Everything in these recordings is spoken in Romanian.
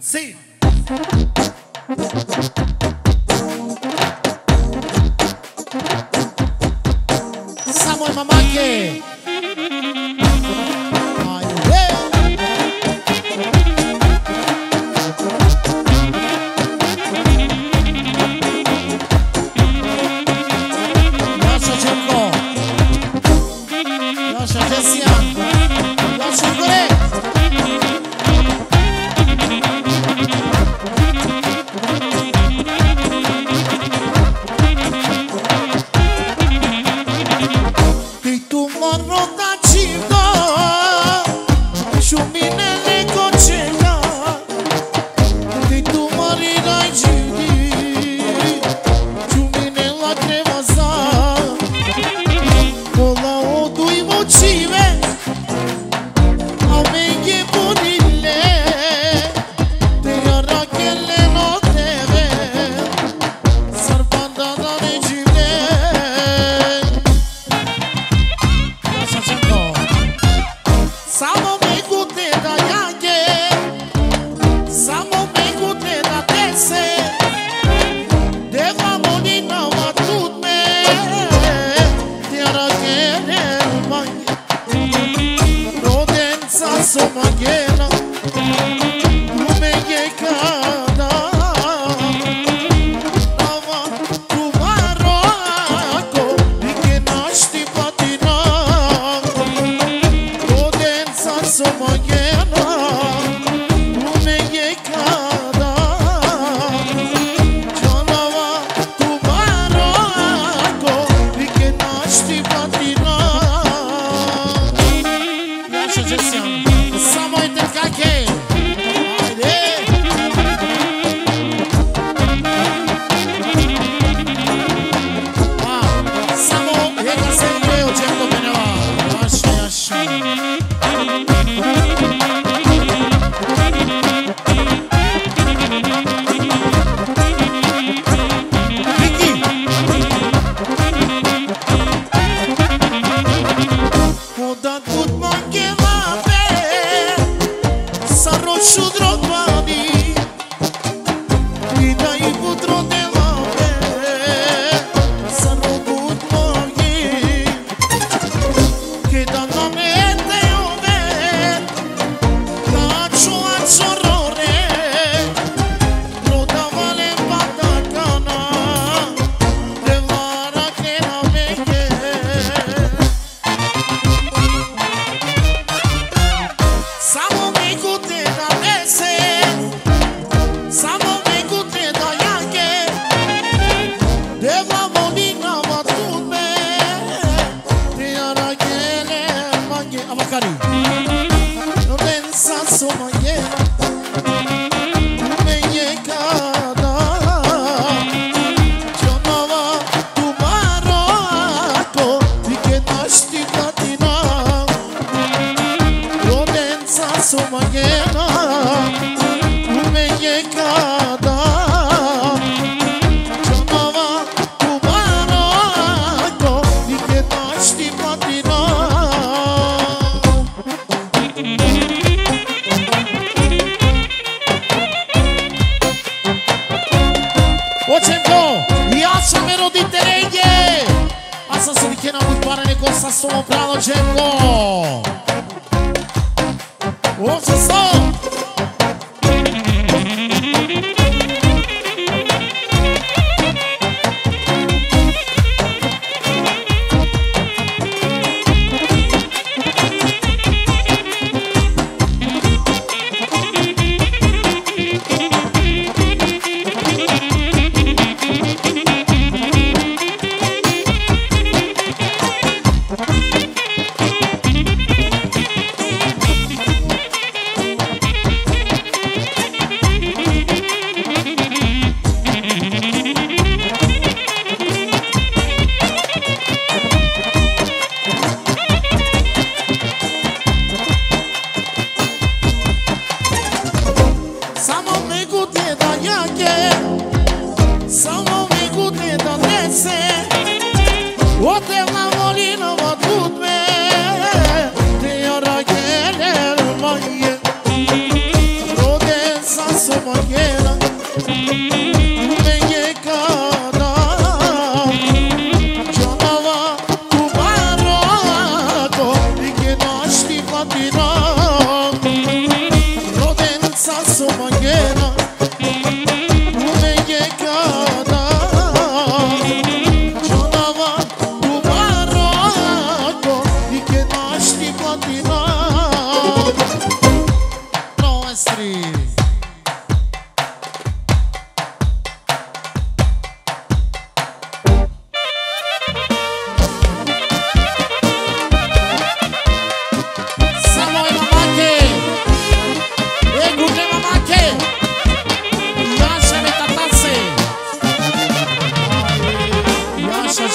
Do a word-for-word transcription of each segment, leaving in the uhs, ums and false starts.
Sì. Samuel Mamake.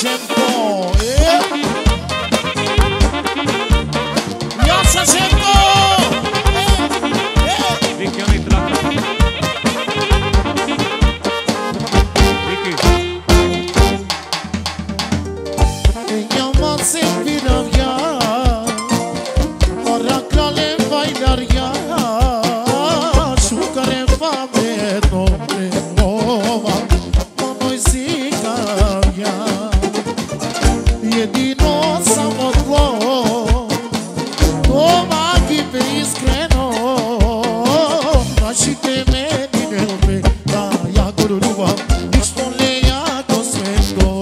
Shemko, eh? Viața Shemko! Eh, eh. Vicky, eu nu-i la Vicky. Eu mă servir via, ora clale vai dar ya, șucare va beto premova, noi zica via, e din nou să mă glo, toma chi pe iscreno, și te menine pe da ya guruva, nici nu le ia cosmeto.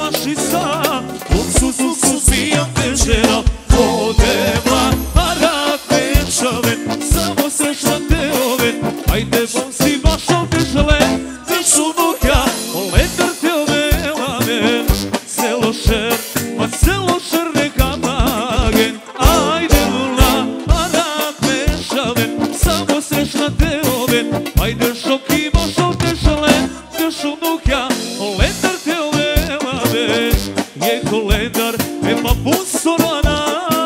mašica, luksuz, luksuz pijam večera. Odeva, arak večave, samo srećna te ove. Ajde, bom si baš otežale, višu nuka, letar te ove lave. Celo šer, ma celo šer neka magen. Ajde, vula, arak večave, samo srećna te ove. Ajde, šoki, baš otežale, višu nuka, letar te ove lave. Je koledar, ema busorana.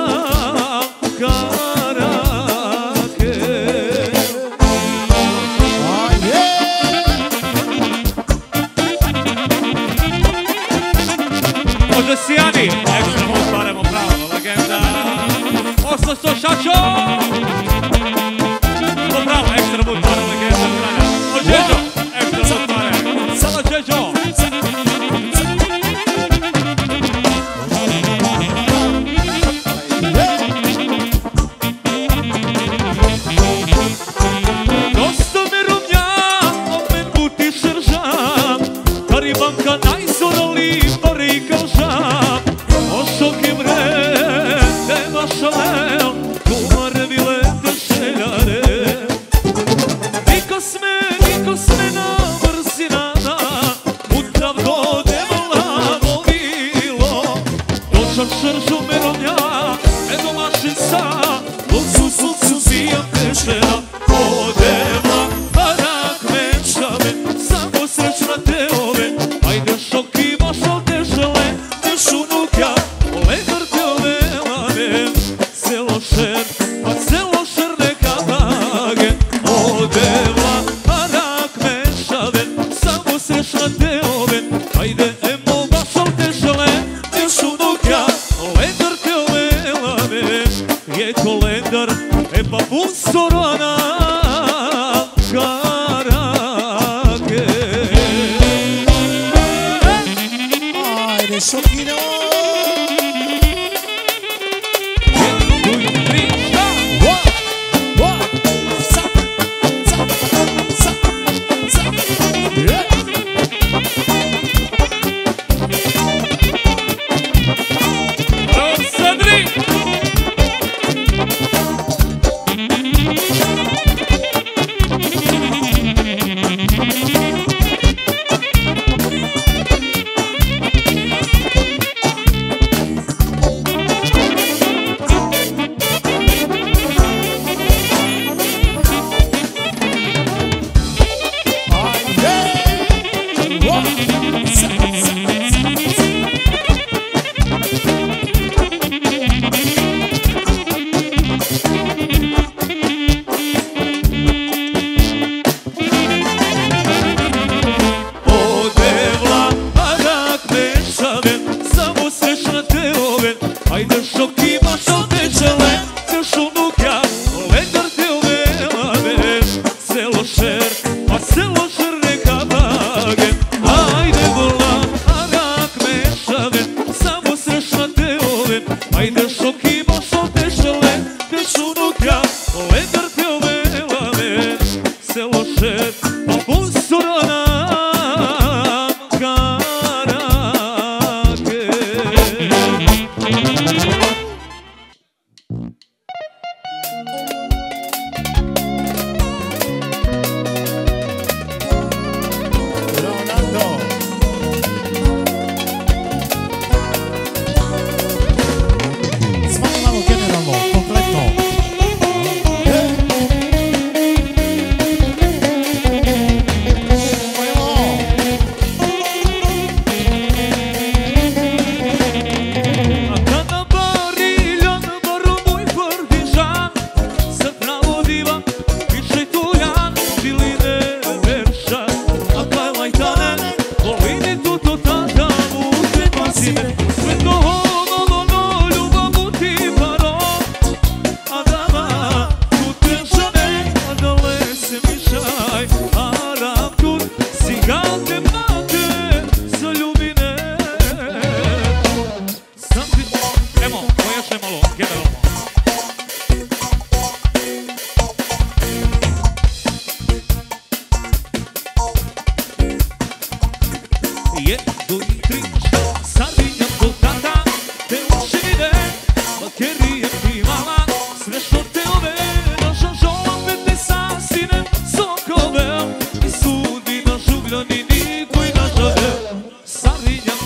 Sijani, ekstra mu stvaremo pravo, legenda. osamsto šačo! To pravo, ekstra mu stvaremo, legenda kralja. Od Đeđo, ekstra mu stvaremo. Sada Đeđo. Dosta me rumnja, opet buti šerža. Karibanka najzorali, pare i kalža. Ošoke mre, tema šalel, kumare vile te šeljare. Niko sme, niko sme na brzinana, utrav gode volavo bilo. Dočan šeržu me romnja, edo mašica, luksus, luksus pijam večera. Odeva, arak večave, samo srećna te ove. Ajde šoki baš otežale, višu nuka, letar te ove lave. Celo šer, pa celo šer neka magen. Odeva, arak večave, samo srećna te ove. Ajde, emo baš otežale, višu nuka, letar te ove lave. Je koledar, e pa busorana karake. Ajde, šokino!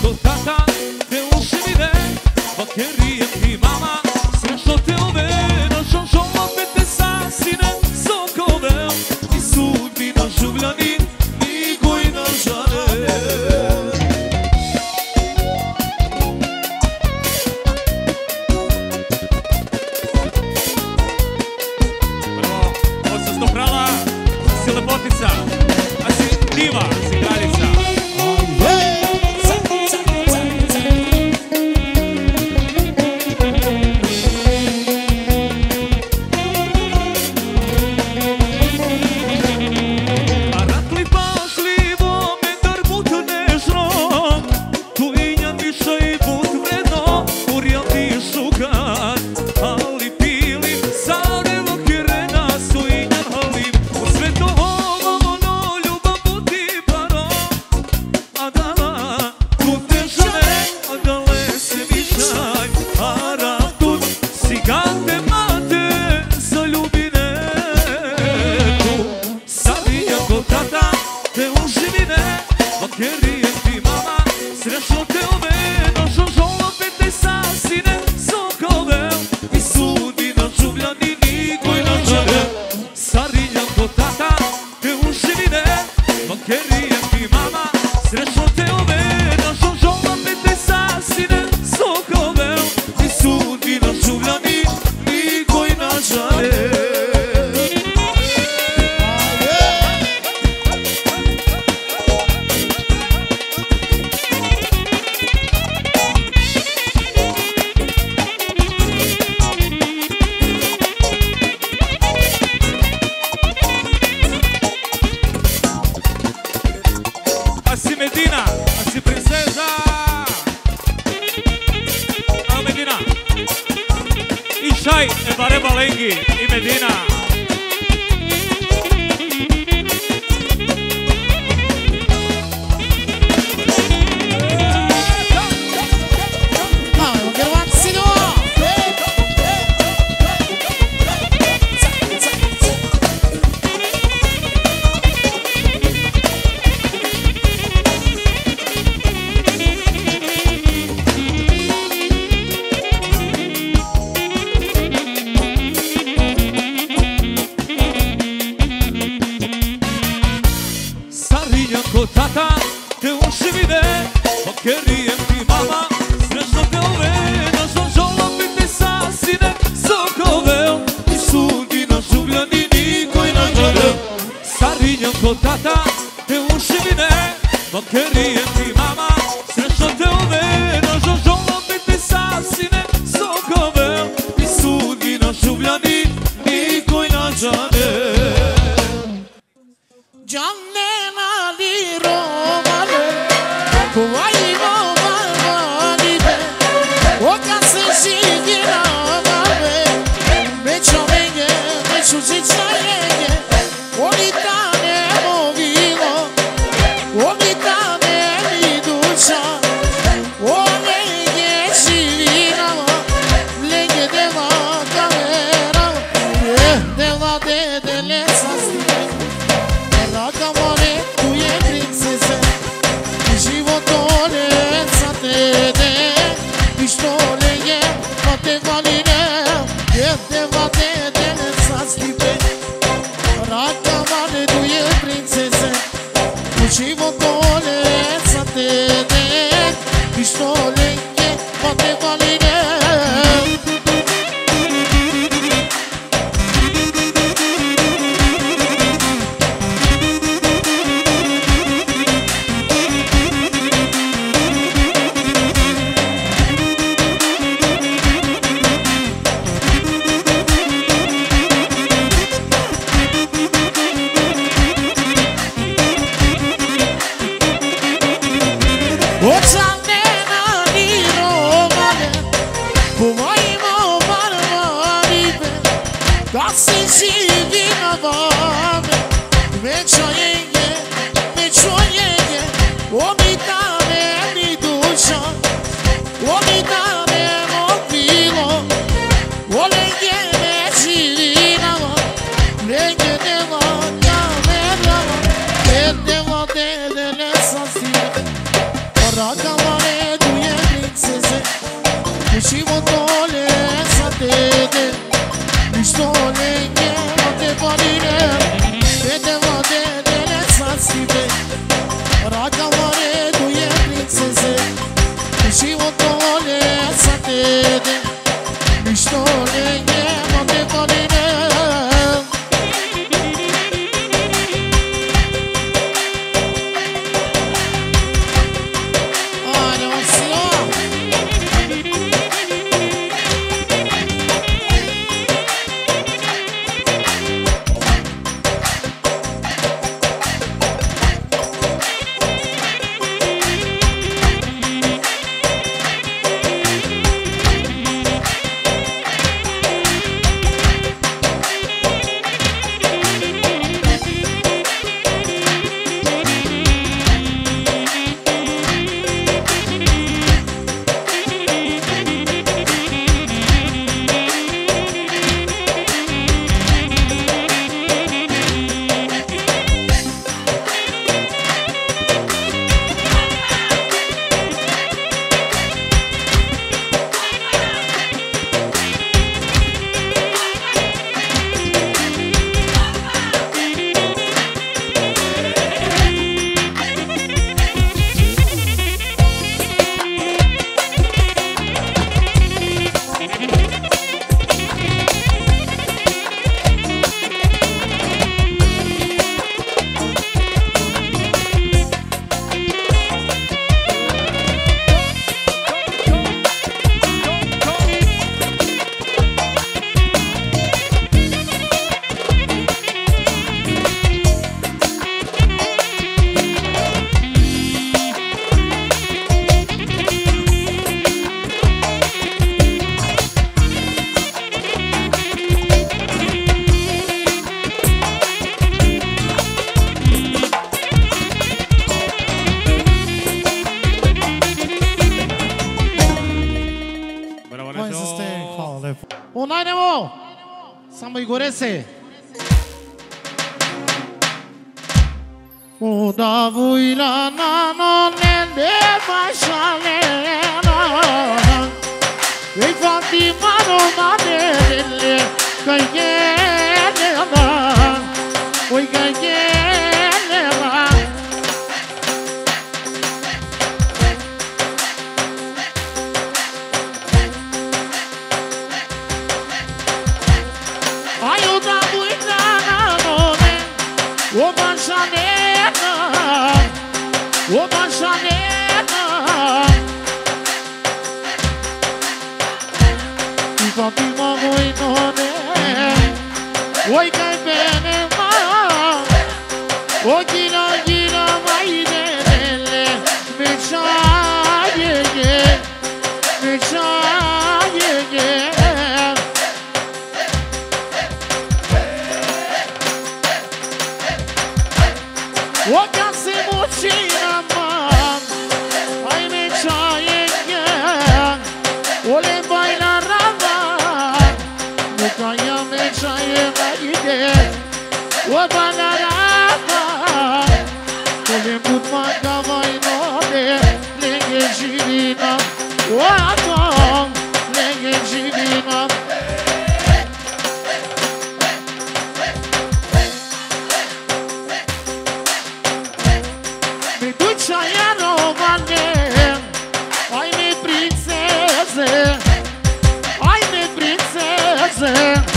kod tata, te uši vide, bakerijem ti mama, srećno te oveno, žonžon opet sa sine, sokove, i sudbina žuvljani, niko i na žale. Prvo, ovo se stoprala, si lepotica, a si diva, si kraljica. I Medina. Tata, te uši vide, bakerijem ti mama, srećno te oveno, žonžon opet sa sine, sokove, i sudbina žuvljani, niko i na žele. Starinjam kod tata, te uši vide, bakerijem ti mama, srećno te oveno, žonžon opet sa sine, sokove, i sudbina žuvljani, niko i na žele. Rakamane Și votole să te de Miștole nu te părine Te te vode de lesațive Raca mare tu e prințeze Și votole să te de Miștole nu te părine Unainemo! Să-mi gorese! O da vui la nano nende mașalena Ei fatti mano manele Căiene ma Oi căiene ma O mașanena, o mașanena I Fatima voi none Oi că-i bine ma O ghina, ghina mai denele Meșaie, meșaie O ca se mucina man Ai me chaye O le baila rava Nu ca ea me chaye maide O baila rava O le put maga mai node Lege jirina O atom Lege jirina C'aia romane, ai me princeze, ai me princeze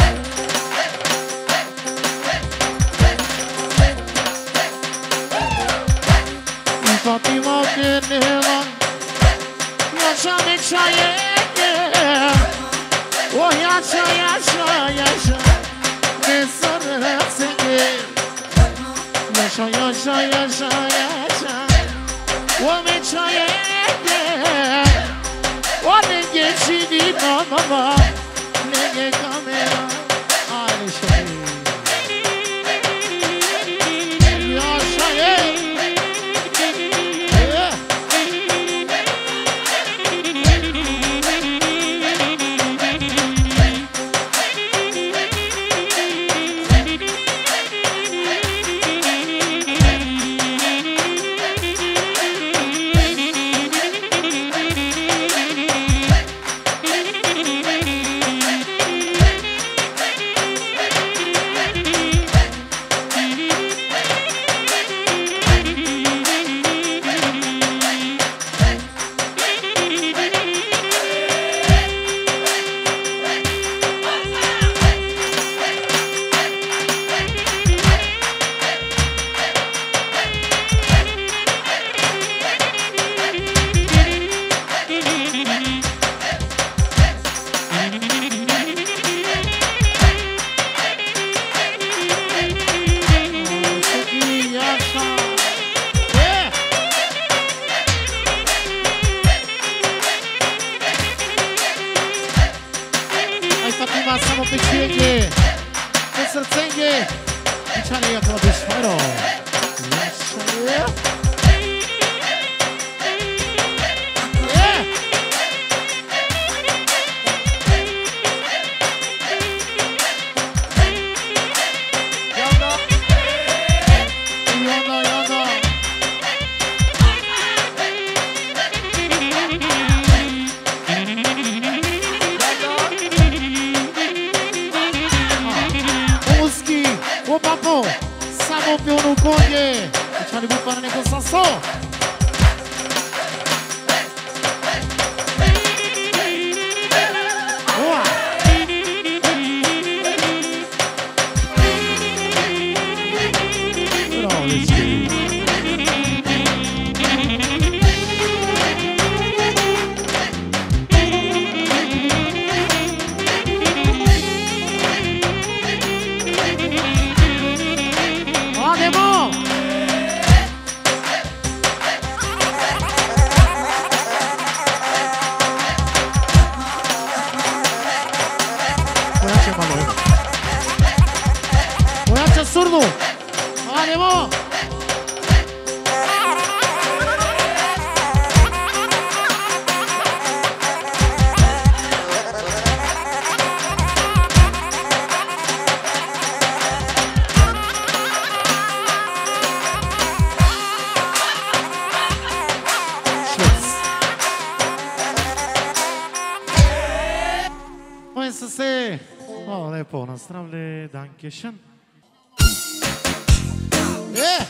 Fatima benela, yaşa me çaye O yaşa yaşa yaşa Me sarılsın Yaşa yaşa yaşa yaşa O me çaye O ne geçidi mama Ne ge kamera Aynı şey Yaşa ye Pięknie! Wysrcenie! Liczanie jak robisz fajno! Liczanie! Pionu konie! Liczanie był pan niego saso! Oa! Bravo, Liczki! Zurdo! ¡Ánimo! Pues así. Hvala lepo, nazdravlje, dankeschön. Yeah.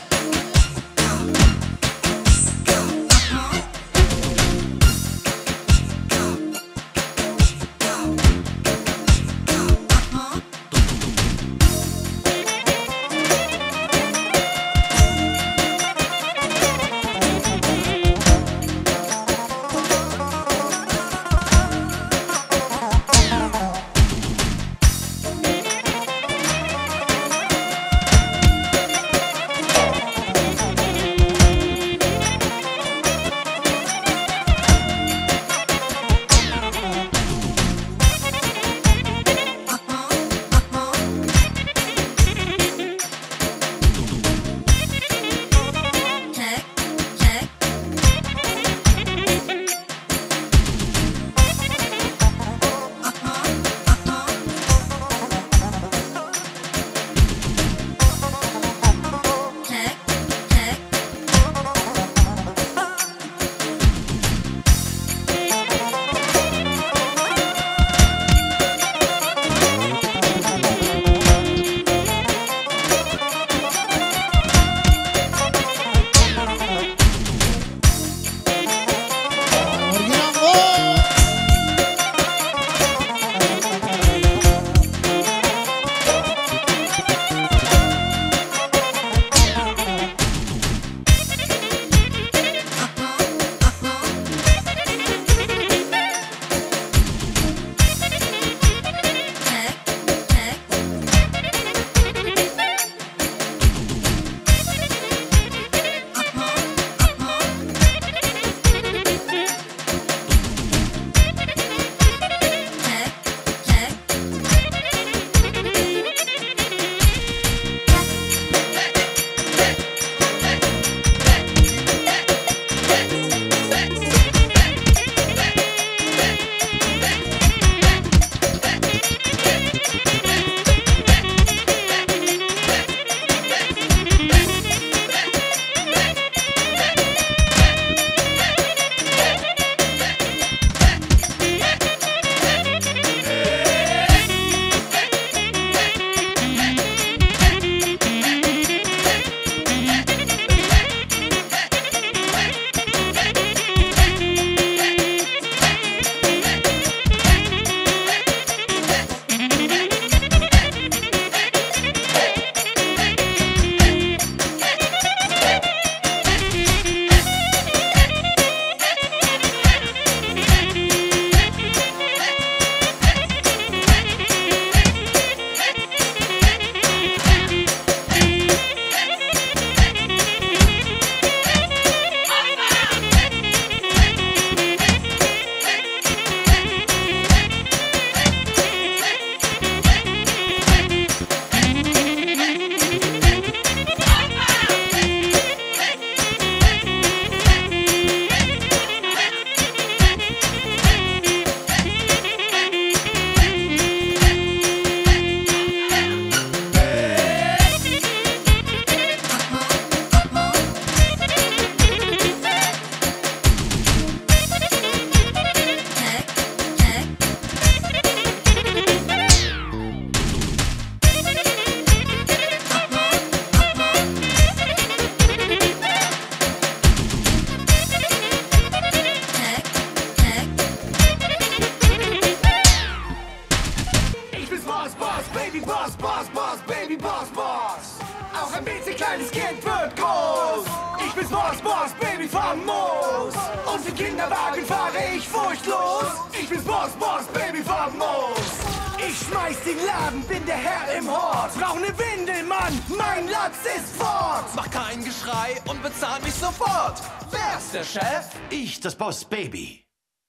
Dieses Kind wird groß. Ich bin's Boss, Boss, Baby, famos. Und den Kinderwagen fahre ich furchtlos. Ich bin's Boss, Boss, Baby, famos. Ich schmeiß den Laden, bin der Herr im Hort. Brauch ne Windel, Mann, mein Latz ist fort. Mach kein Geschrei und bezahl mich sofort. Wer ist der Chef? Ich, das Boss Baby.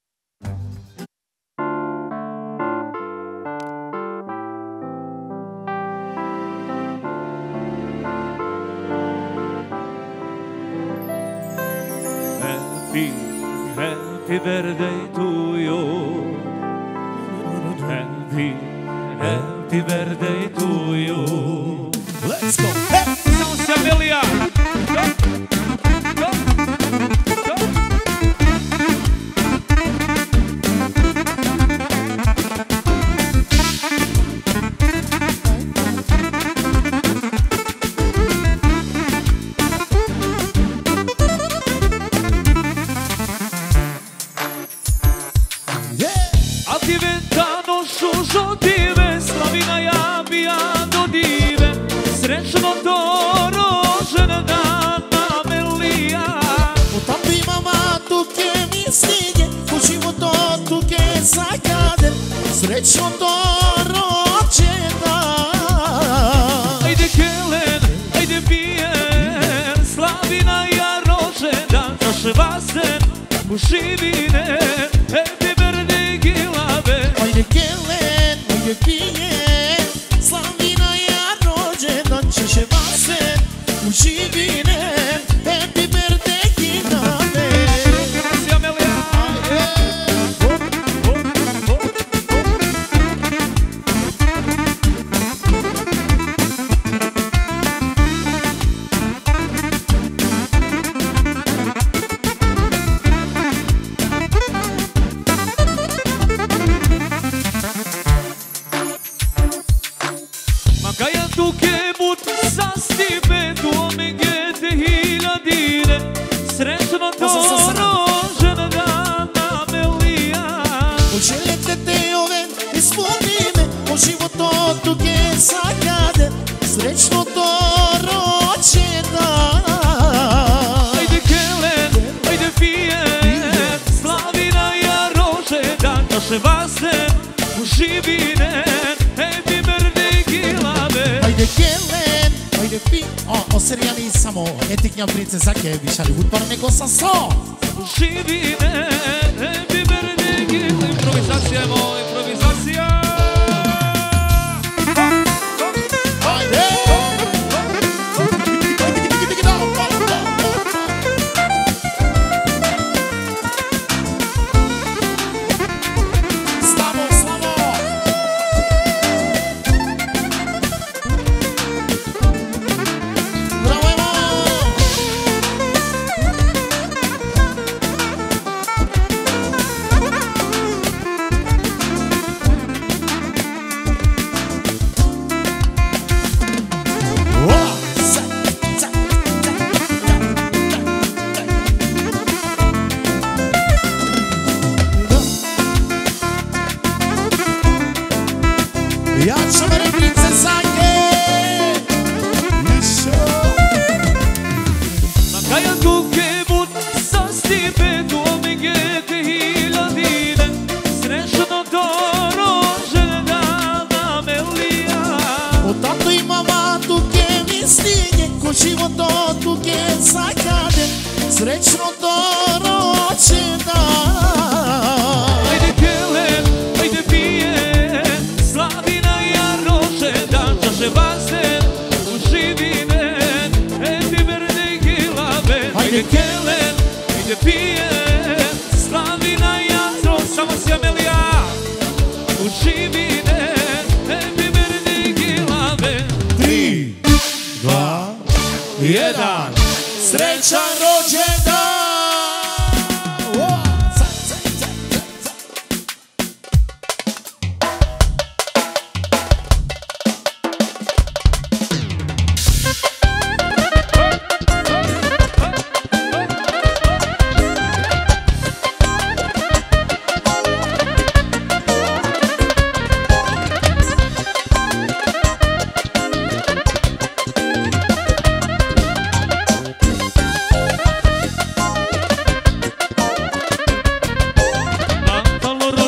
Happy, happy birthday to you. Happy, happy birthday to you. Let's go. Hey. São Amelia. Go, go, go. Srećno to rođendan Amelija. U tambi mama tuke mi stigne, u životu tuke zakade. Srećno to rođendan. Ajde Kelen, ajde pijen, Slavina ja rođendan. Naše vasen u živine, happy birthday Gilave. Ajde Kelen, ajde pijen, Slavina ja rođendan. Češe vasen u živine, happy birthday Gilave. Si Amelija. Kaja tu kebut sa stipe tu omegete hiljadine. Srećno to rođendan Amelija. Poželjete te ove ispunine, o životu tuke zakade. Srećno to rođendan. Ajde Kelen, ajde pijen, Slavina ja rođendan. Naše vasen u živine, happy birthday Gilave. Ajde Kelen, ajde pi... O, oseriali samo etiknja princezake, višali hudbar nego sa so. U živine, happy birthday Gilave. Improvizacija je moj, improvizacija. Ajde! Slavo, slavo! Bravo, evo! Ola! Za, za, za, za, za. Ja ću mene princezake! Išo! Kaja tu kebut sa stipe tu omegete hiljadine. Srećno to rođendan Amelija. O tato i mama tuke mi stigne, ko život tuke zakade. Srećno to rođendan. Ajde Kelen, ajde pijen, Slavina ja rođendan. Naše vasen u živine, happy birthday Gilave. Ajde Kelen, ajde pijen, Slavina ja rođendan. Samo si Amelija, u živine, happy birthday Gilave. Tri, dva, jedan. Srećan rođendan! O, za, za, za, za, za.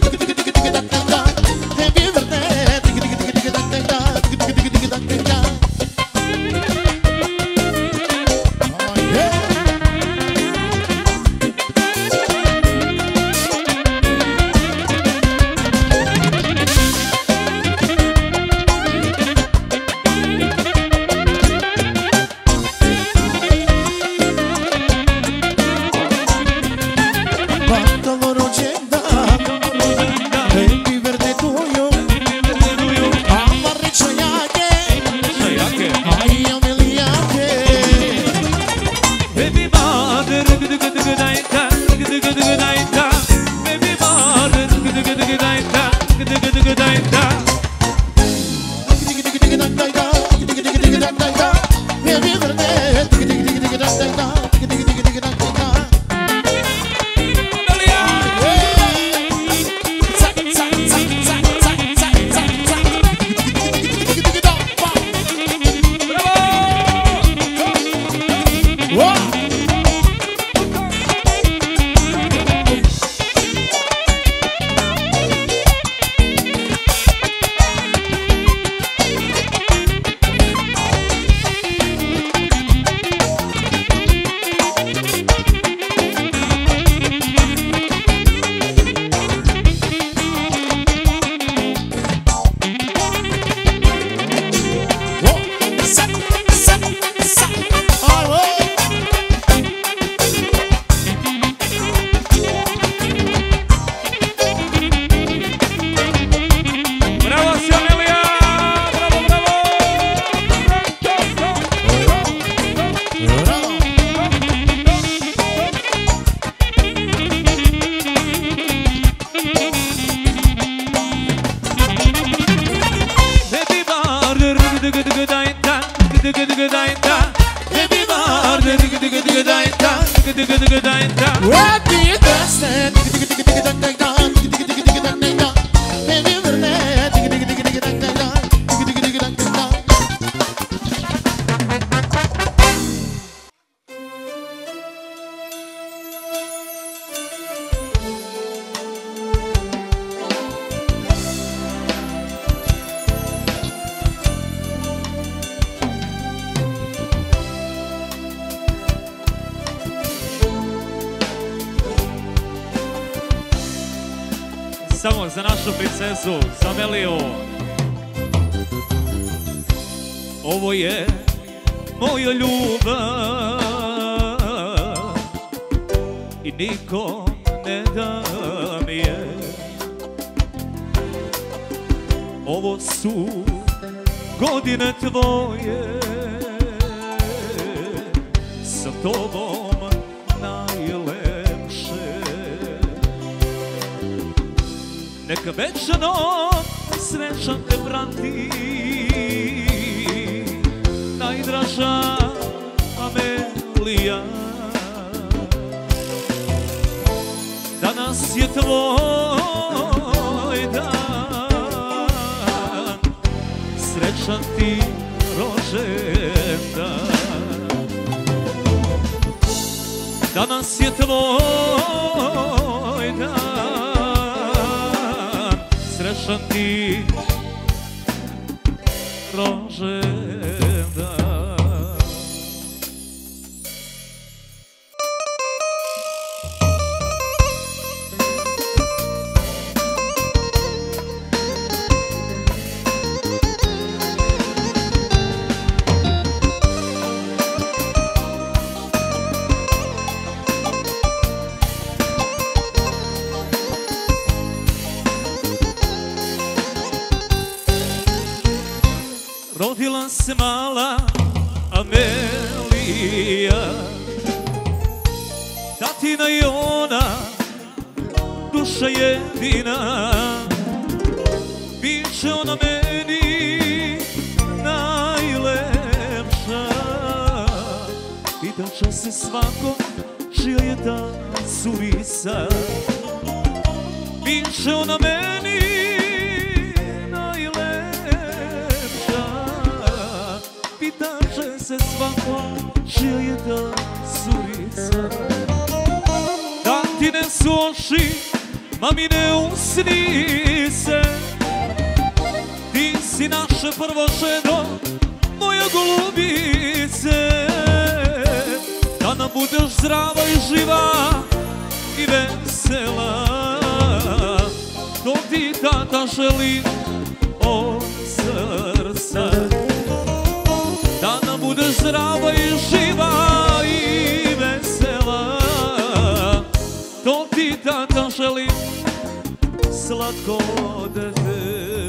Samo za našu princezu, za Meliju. Ovo je moja ljubav i niko ne da mi je. Ovo su godine tvoje, sa tobom najlepše. Neka večno srećan te prati, najdraža Amelija. Danas je tvoj dan, srećan ti rođendan. Danas je tvoj dan, srećan ti rođendan. Rodila se mala Amelija, tatina i ona, duša jedina. Biće ona meni najlepša, Pitaće se svako čija je ta curica. Biće ona meni najlepša. Pitaće se svako čija je ta curica. Da ti ne su oči, mamine usnice. Ti si naše prvo ženo, moja golubice. Da nam budeš zdrava i živa i vesela. To ti tata želi od srca. Da nam budeš zdrava i živa i vesela. To ti tata želi, slatko dete.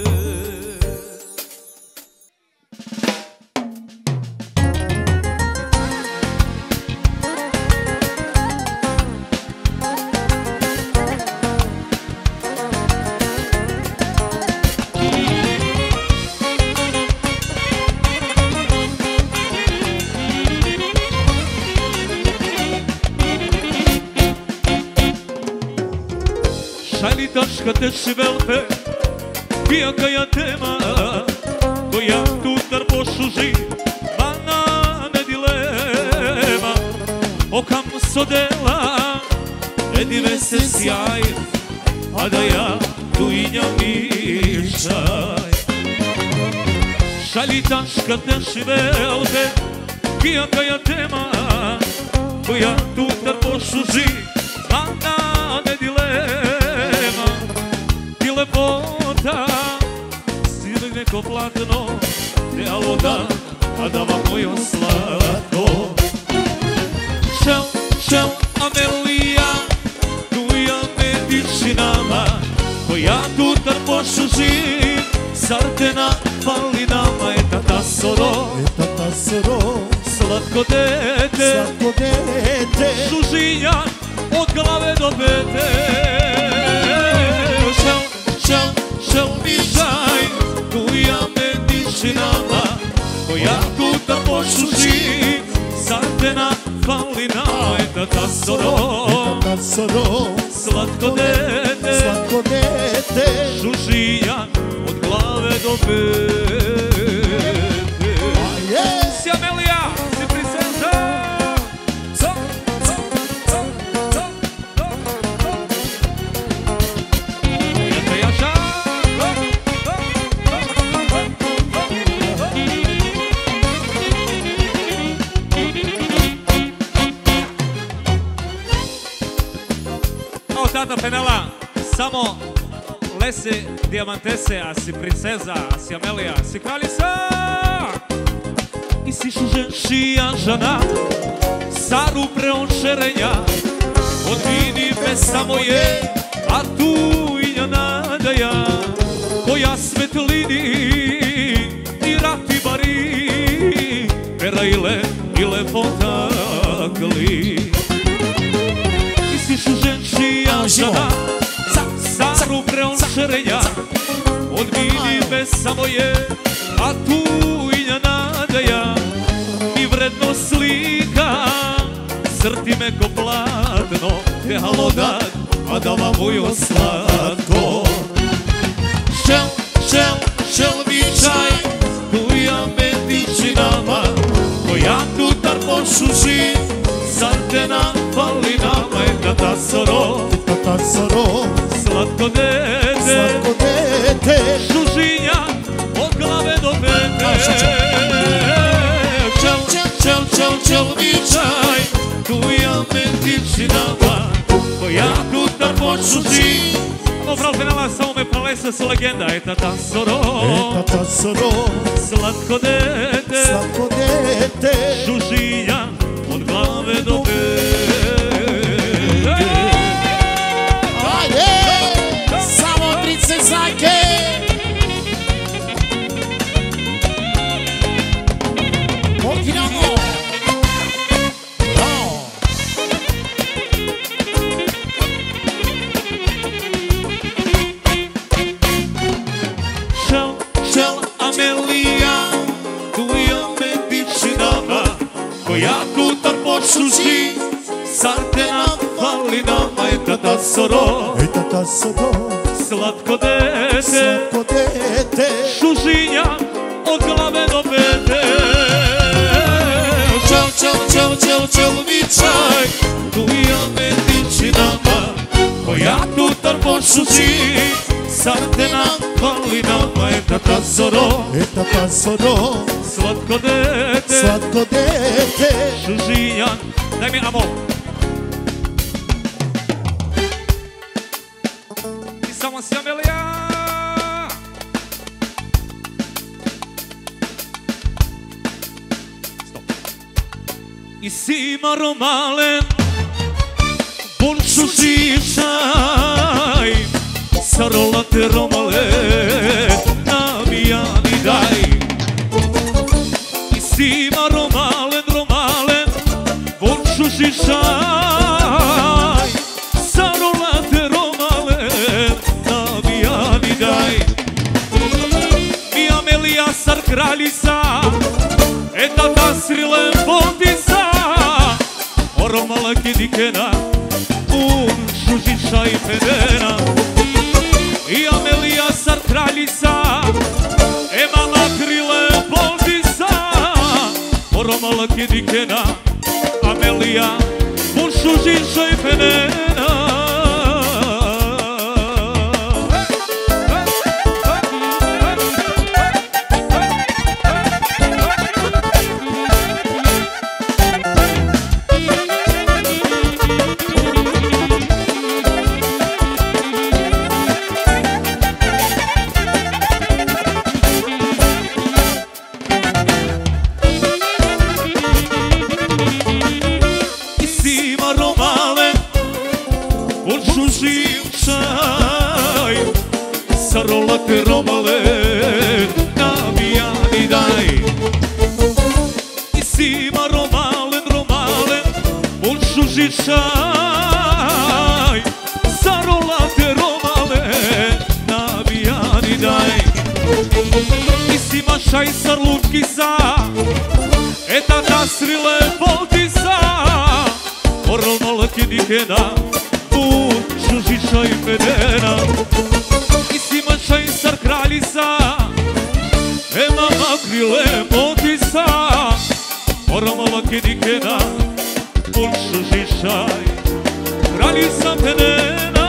Šajlitaška te šivelpe, pijaka ja tema, koja tutar pošuži, mana ne dilema. Okam sodela, edive se sjaj, a da ja tuinja mišaj. Šajlitaška te šivelpe, pijaka ja tema, koja tutar pošuži, mana ne dilema. Lepota, sireg neko platno, te aloda, a da vam mojo slatko. Šel, šel, Amelija, tuja me tišinama, koja tutar pošuži, zar te na falinama. E tata soro, e tata soro, slatko dete, slatko dete, žužinja od glave do pete. Šel mišaj, tuja me tišinama, koja tuta pošuži, zar te na falinama. E tata soro, tata soro, slatko dete, slatko dete, žužinja od glave do pete. Si Amelija, si princesa. Tata Penela, samo lesi dijamantese, a si princeza, a si Amelija, si kraljica. I si šuženšija žena, saru preončerenja, od vini besa moje, a tu inja nadaja, koja svetlini i rati bari, vera ile, ile potakli. I si šuženšija žena, saru preončerenja, od vini besa moje, a tu inja nadaja, mi vredno slika, crti me ko platno, te halodat, a da vam mojo slatko. Šel, šel, šel vičaj, tuja me tičinama, koja tutar pošuži, zar te na falinama. E tata soro, tata soro, slatko dete, slatko dete, žužinja od glave do pete. Čel, čel, čel, čel vičaj, tuja me tičinama, koja tutar pošuži. No, prav Penela, samo me pralesa su legenda. E tata soro, e tata soro, slatko dete, slatko dete, žužinja od glave do pete. Ajde, samo princezajke. Pokinamo. Bravo. Šel, šel Amelija, tuja me tičinama, koja tutar počuži, sad te nam fali nama je tata soro. Ej tata soro, Slatko dete, slatko dete, šužinja od glave do pete. Čau, čau, čau, čau, čau mi čaj, tu ja medicinama, koja tutar počuži, sad te nam fali nama je tata soro. ej tata soro, Slatko dete, slatko dete. šužinja. Daj mi amo. I samo si Amelija. Stop. I si maromalen, bun šužišaj, sarolate romale, navijani daj. I si maromalen, romalen, bun šužišaj, sarolate romale, navijani daj. Mi Amelija sar kraljica, eta ta sri lepotica, oromala kedikena, un šužiša i pedena. I Amelija sar kraljica, emala kri lepotica, oromala kedikena, Amelija, un šužiša i pedena. Sarolate romale, navijani daj. I si maromalen, romalen, un šužišaj, sarolate romale, navijani daj. I si mašaj sar lutkica, eta ta sri lepotica, oromala kedikena, un šužišaj pedena. Mašaj sar kraljica, ema makri lepotica, oromala kedikena, un šužišaj, kraljica pedena.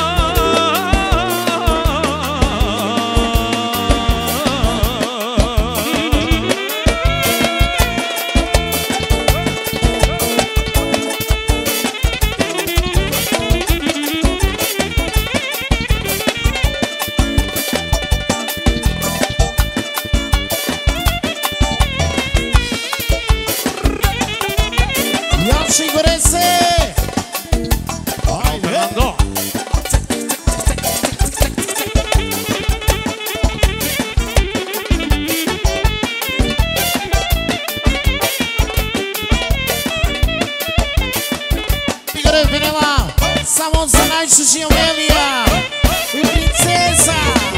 Samo za najčešće Amelija i princesa.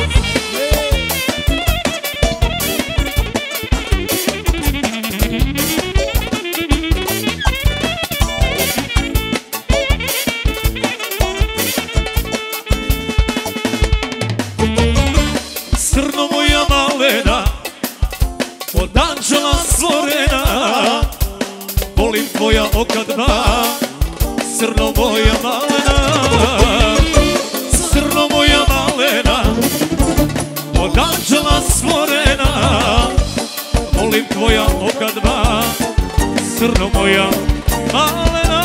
Crno moja malena, od anđela stvorena, volim tvoja oka dva, crno moja malena, crno moja malena, od anđela stvorena, volim tvoja oka dva, crno moja malena.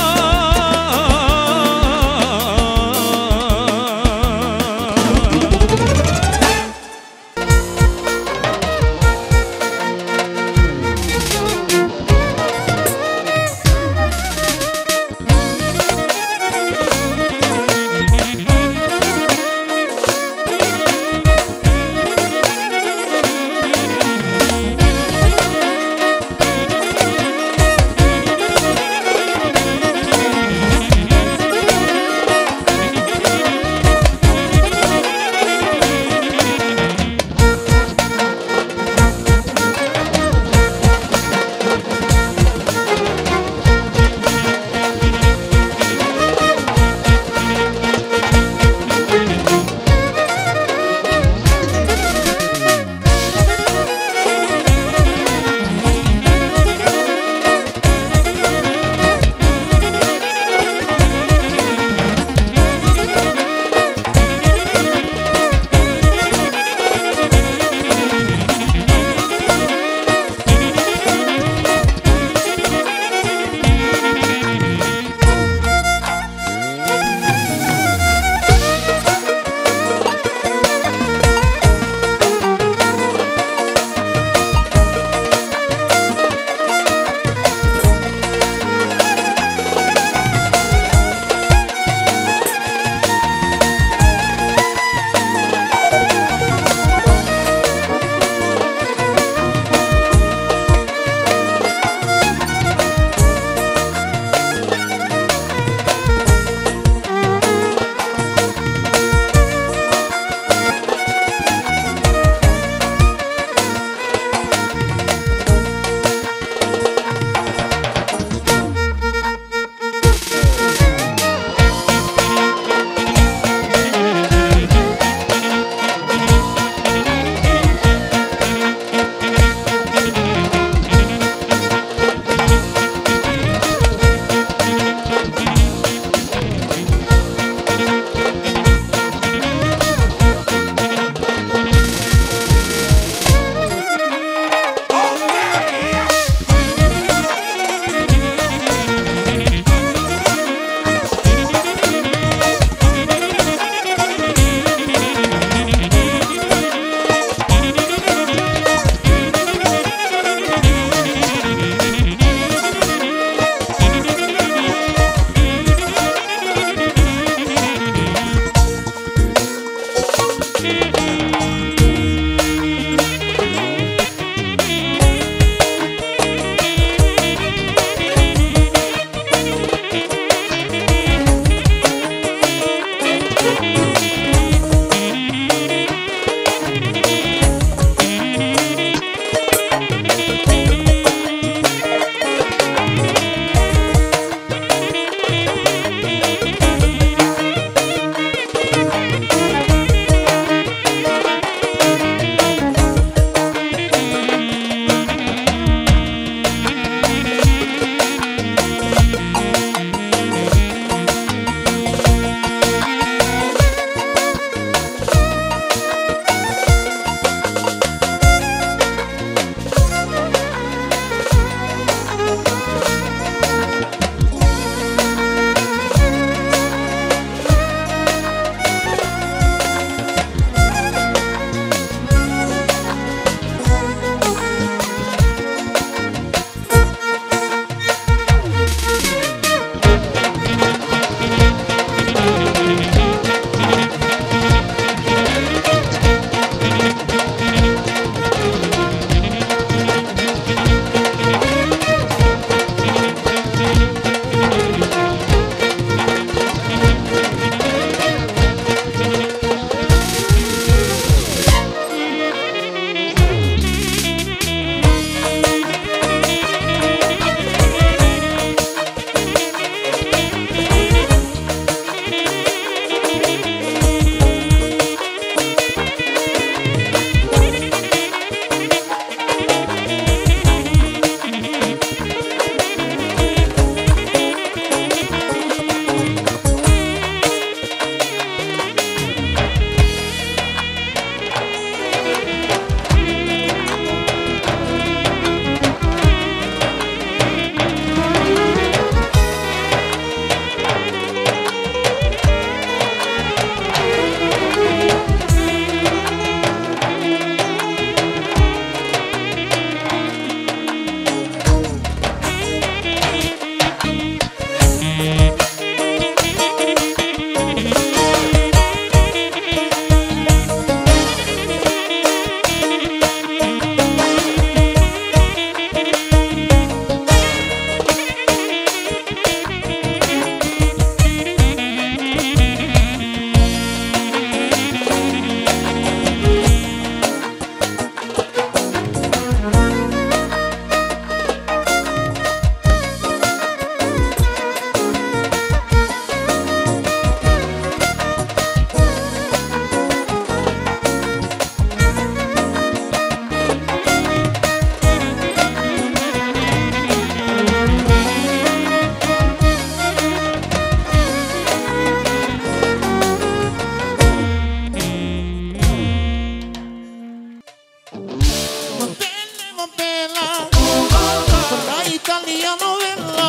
italiano bella,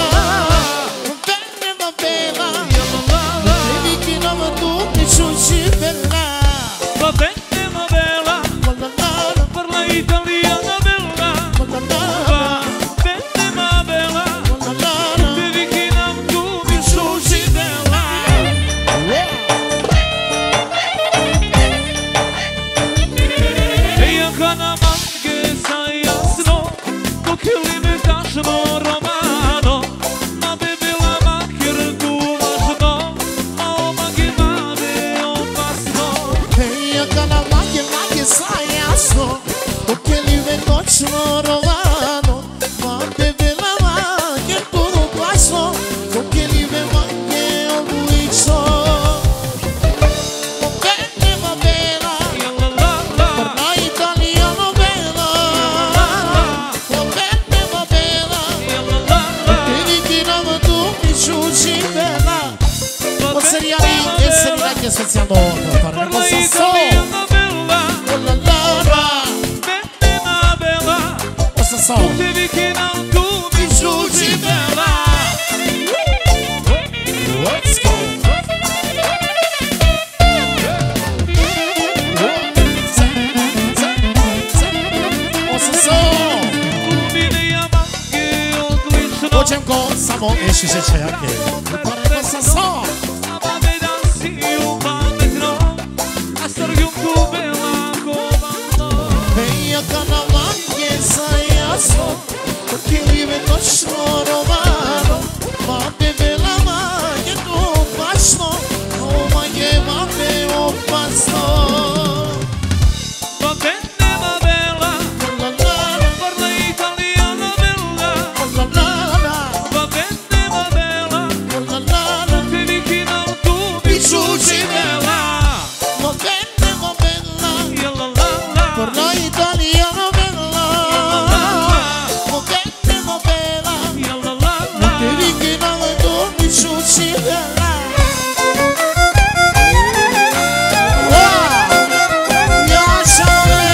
bella ma bella, devi che non tu mi sciuci bella. Va bene ma bella, parla italiana bella. Va bene ma bella, devi che non tu mi sciuci bella. E io con la manche sai jasno, dok li me tašno romano, ma bebe la makjer tu važno, a omagi mame opasno. Io con la maglia che sai jasno, che li vedo romano, ma bebe la maglia tutto passo, che li vedo anche obliso. Va bene va bella, parla italiano bella, va bene va bella, devi che non tu mi sciuci bella. Non seria lì e seria che speziamo fare una cosa sola. La la la, Bene ma bella, cosa sola. devi che non tu mi sciuci bella. Let's go. Cosa sola. Bine ja manke odlično, Hoćem ko samo eši se će jake. Cosa sola. a mame dansi pametno, a sorgjum tu bela komando. Io con la maglia sai jasno, che li vedo romano, ma bebe la maglia tu pašno, o maglie mame opasno. Va bene ma bella, La la la, parla italiana bella. la la la, Va bene ma bella, la la la. devi che non tu mi sciuci bella. Va bene va bella, Ya la la la, parla italiano bella. Va bene va bella, ya la la la. devi che non tu mi sciuci bella. Wow, lasciami,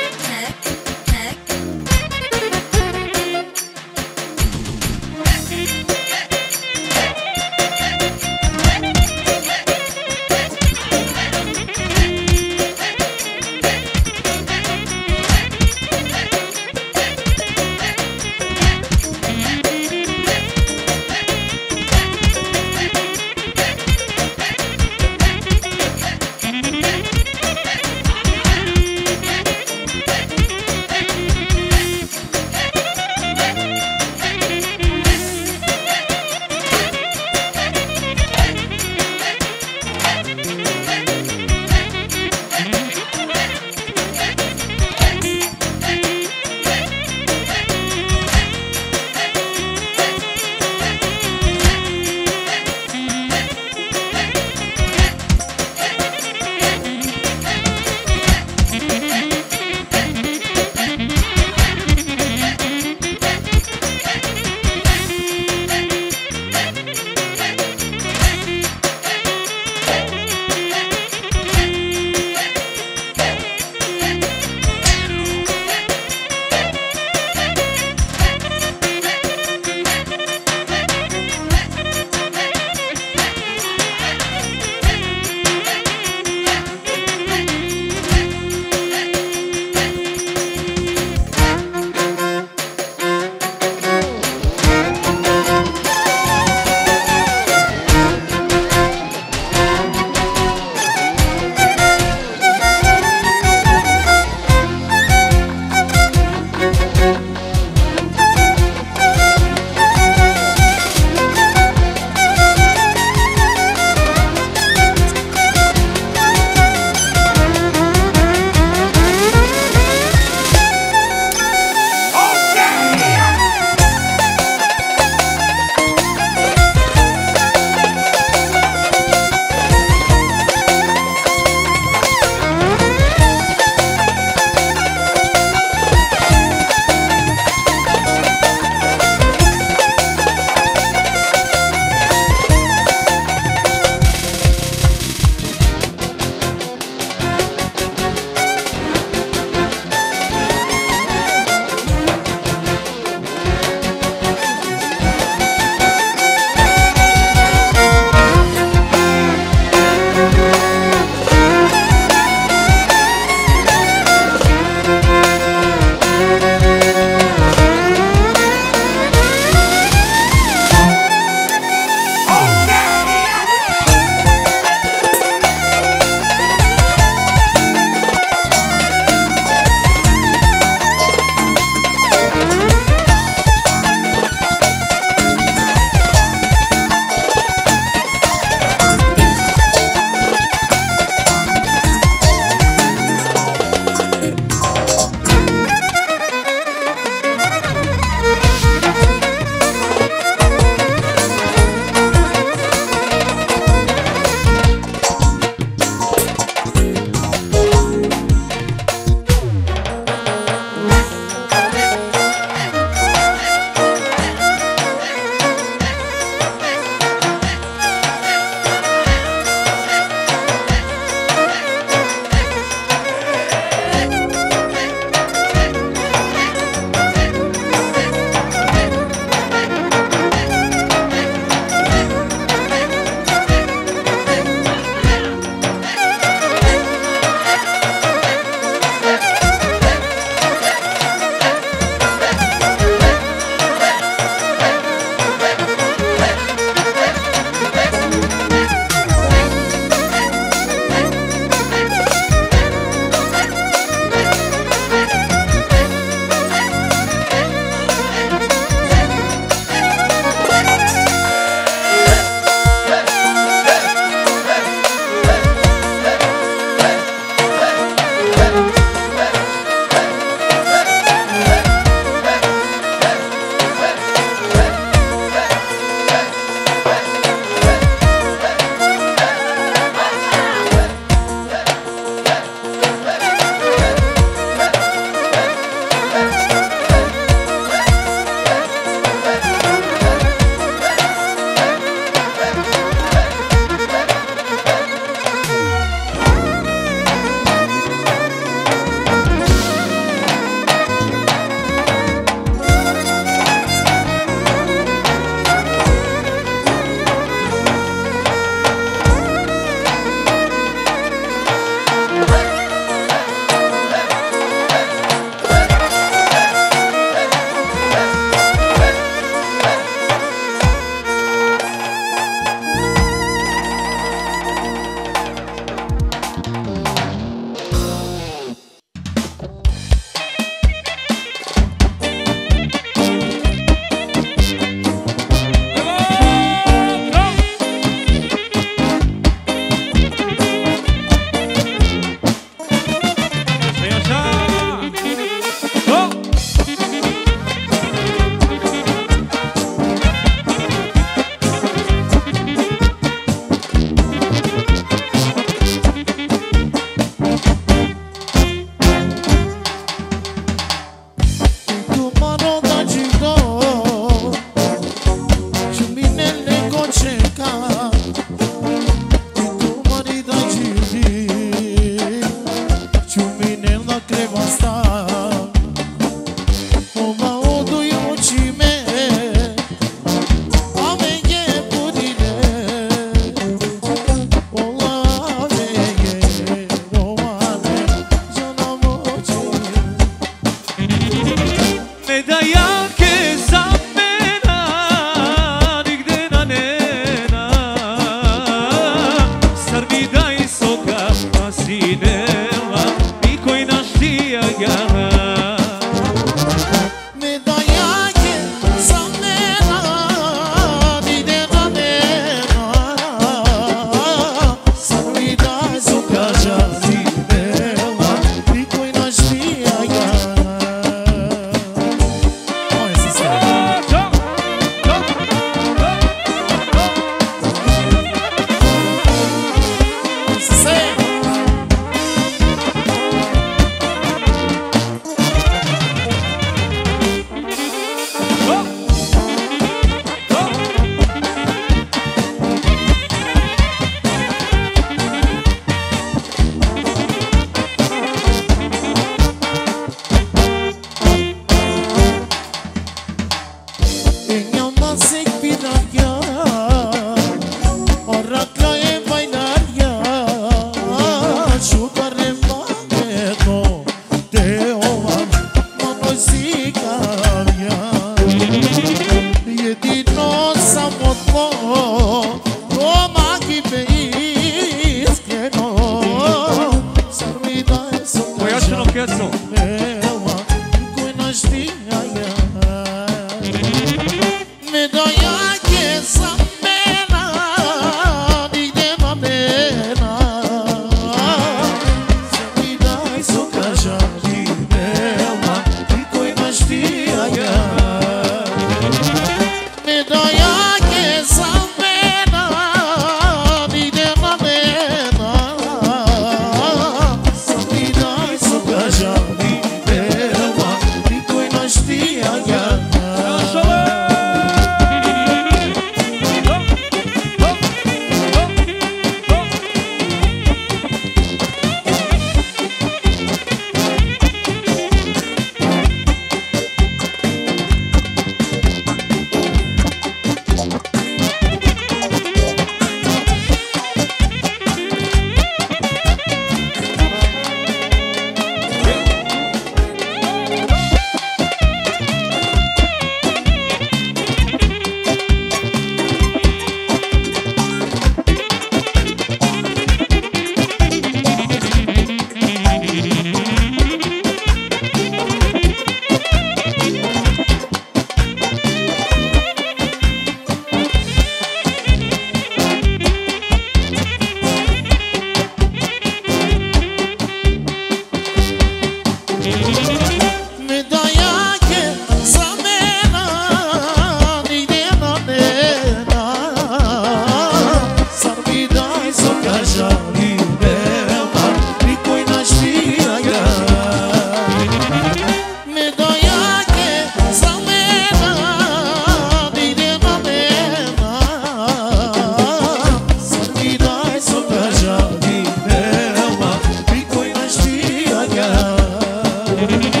Thank you.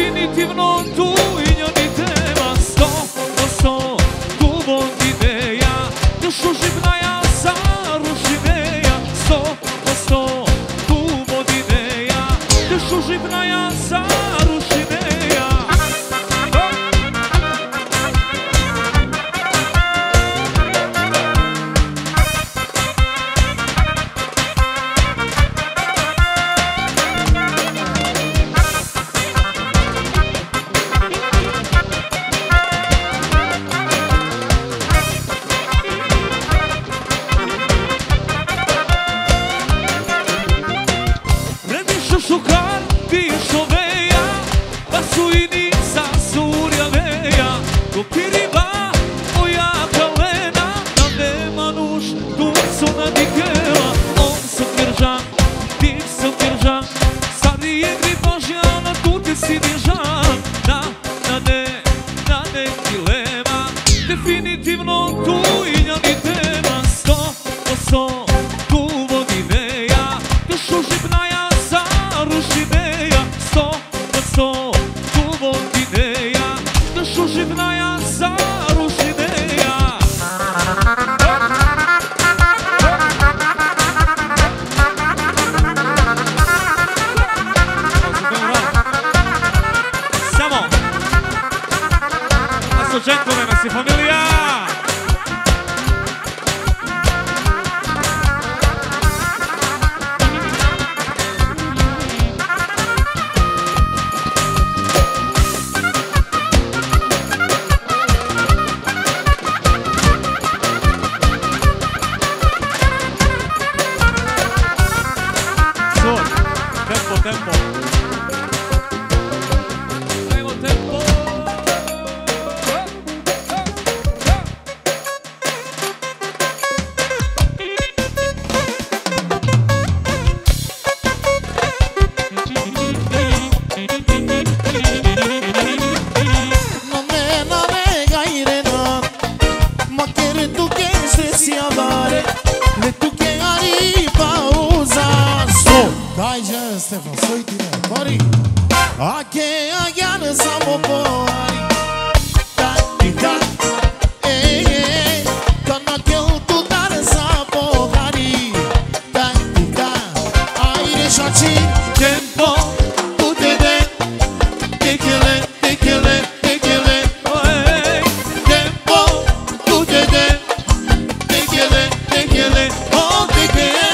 definitivno tu i njoni tema. Sto posto tu vod ideja, još uživna ja zarušineja. Sto posto tu vod ideja, još uživna ja zarušineja. Definitivno tu i njoni tema. Sto posto tu vod ideja, još uživna ja zarušineja. Sto posto tu vod ideja, još uživna ja zarušineja. Samo Asso gentlemen, si familia. Tempo, tempo. Prego tempo. Non me la nega Irena, ma che tu che stessi a dare, le tu che arriva a usare. Dai già Stefano, stai tirando fuori. A che a chiare siamo fuori. Dai, dai, ehi, ehi, con a che tu dare siamo fuori. Dai, dai, ai ricerci tempo, tu te de, te che le, te che le, te che le, oh ehi, tempo, tu te de, te che le, te che le, oh te che le.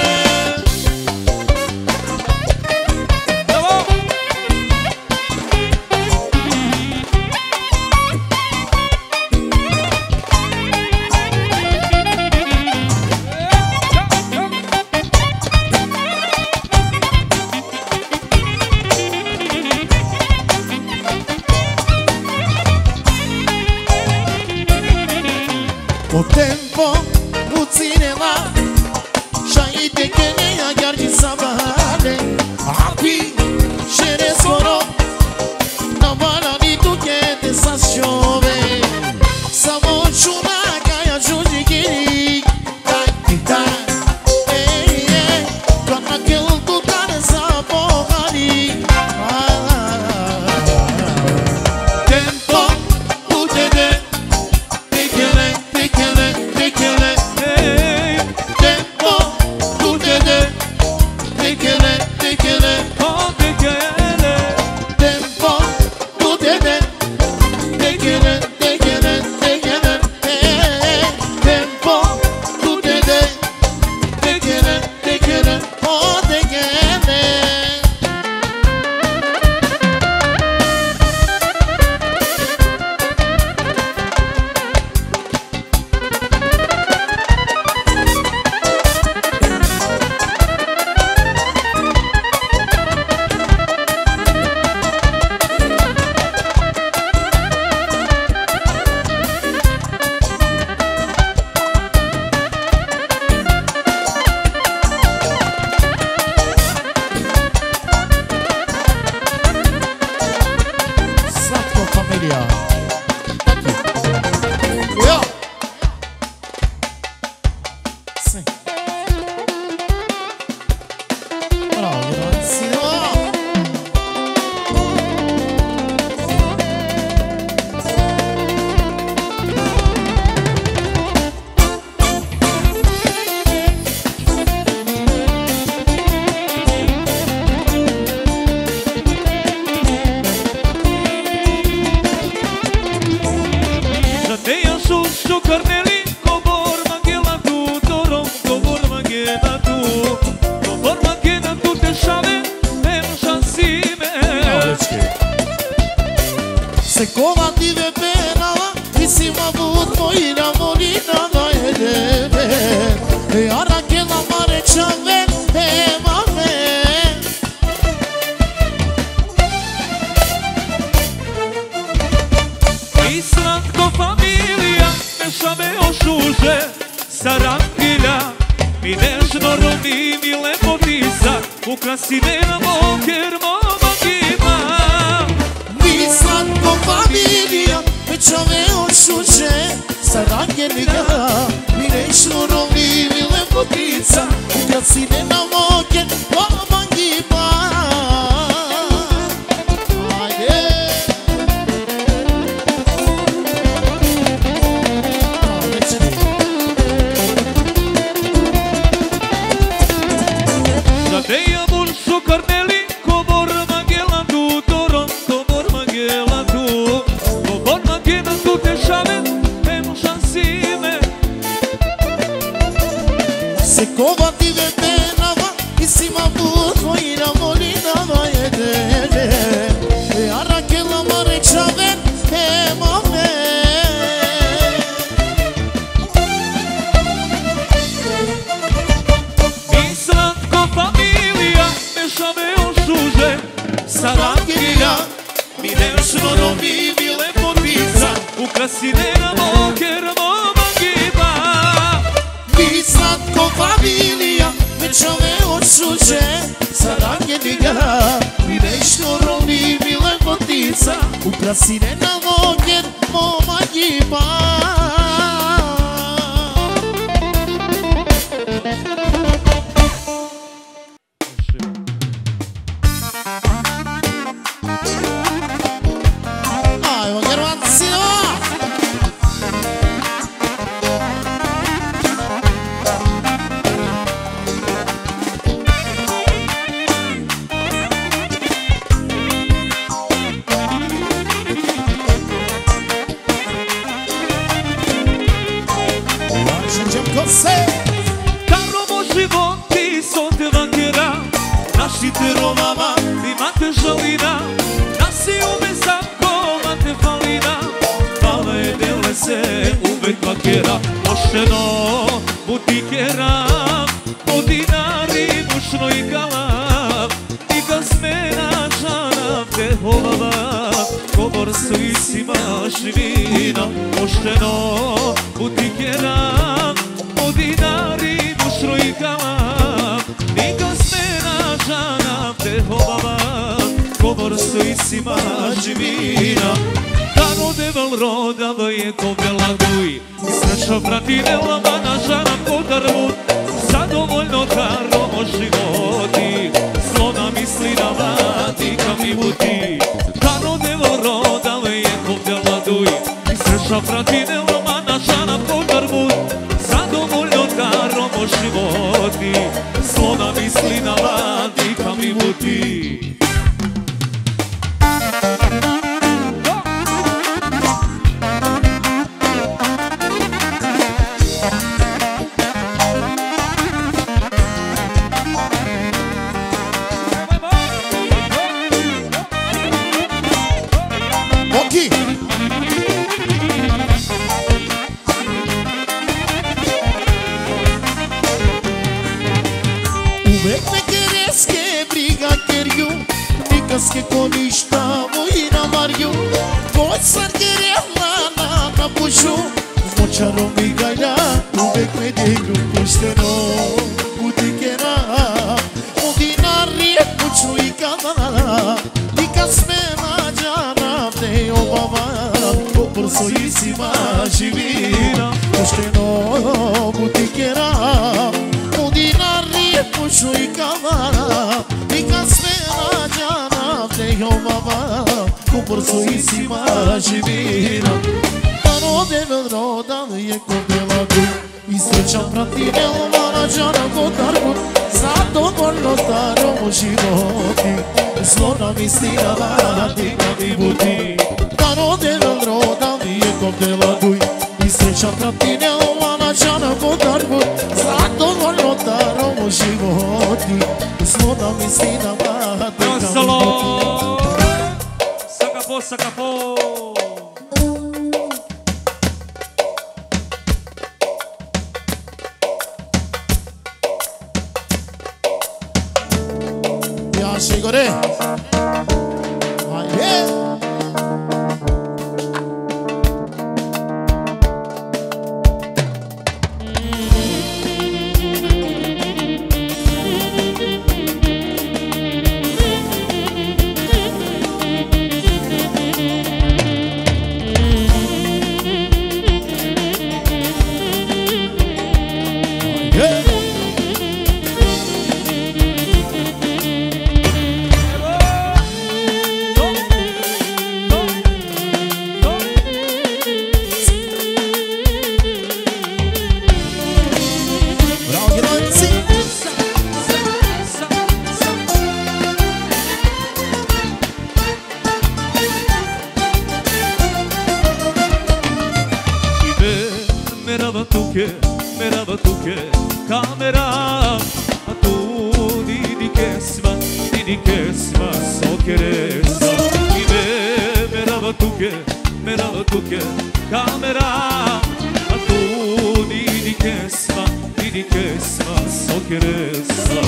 O tempo puțineva și-ai de chenea chiar din sabale. Api și rescoro Navala di tu che te sa sciove. Samo ciuna che ai aggiungi chiri. Dai, dai, ehi, ehi, quando che il tuo cane sa pogari. Tempo puține Se kova ti ve penava i si ma vut moira molina da edeve e ara che la mare c'ave e mame Islandko familija mešame ošuže Sarangilja mi nežno romi mi lepotica ukrasine na moker moma ima Islandko familija mešame ošuže Sarangilja mi nežno romi mi lepotica ukrasine na moker moma ima Deja bulšu karneli, kobor magelandu, toron, kobor magelandu Kobor magelandu te šave, emu šansime Se kova ti ve penava i si ma vut moira molina da edeve e ara che la mare c'ave e mame Islandko familija mešame ošuže Sarangilja mi nežno romi mi lepotica ukrasine na moker moma giba Islandko familija me c'ave osuđe Sarangilja mi nešto romi mi lepotica ukrasine na moker moma giba Ajmo Gervancino! Karovo životi son te vankera Našite rovama imate žalina Nasi ume samko mate falina Mala je dele se uvek vankera Pošteno butikera Po dinari mušno i kalav I gazmena žana te holava Kobor su isima živina Pošteno butikera Po dinari mušno i kalav I gazmena žana te holava Kobor su isima živina Dano devel roda da je kobela guj Sreća pratinela mana žana kodarvut Zadovoljno karomo životi Slona misli na vladi kam i buti Dano devel roda da je kobela guj Sreća pratinela mana žana kodarvut Zadovoljno karomo životi Slona misli na vladi kam i buti Uvek me kereske briga kerju Nikaske koništa mojina marju Kod sad kerela na napušu Močarom i gajda uvek me degru pušteno Butikera O dinari puču i kada Nika sme nađana te obava Kopor so isima živina Pušteno butikera O dinari puču i kada Nika sme nađana te obava Kopor so isima živina Devel rodan je kopela guj I sreća prati Elva nađana kotargut Zadovoljno starom životi Slona misli na vladi kad i buti Dano devel rodan je kopela guj I sreća prati Elva nađana kotargut Zadovoljno starom životi Slona misli na vladi kad i buti capo, sa capo. Ja, sigure. Ajde. Merhaba Tuke, kamera, a tu didi kesma, didi kesma, sokeresa. Ime, merhaba Tuke, merhaba Tuke, kamera, a tu didi kesma, didi kesma, sokeresa.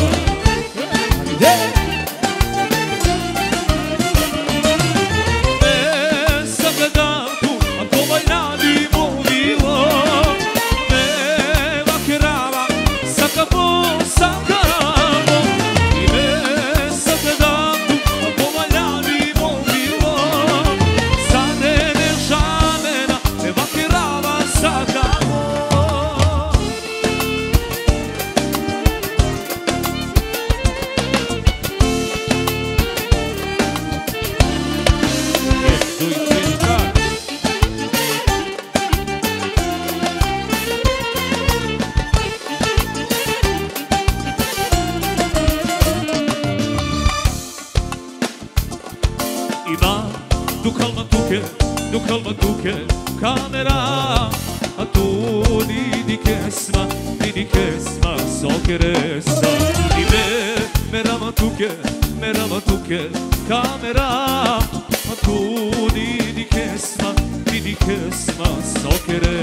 Kamera, a tu didi kesma, didi kesma, sokeresa. Ime, merhaba Tuke, merhaba Tuke, kamera, a tu didi kesma, didi kesma, sokeresa.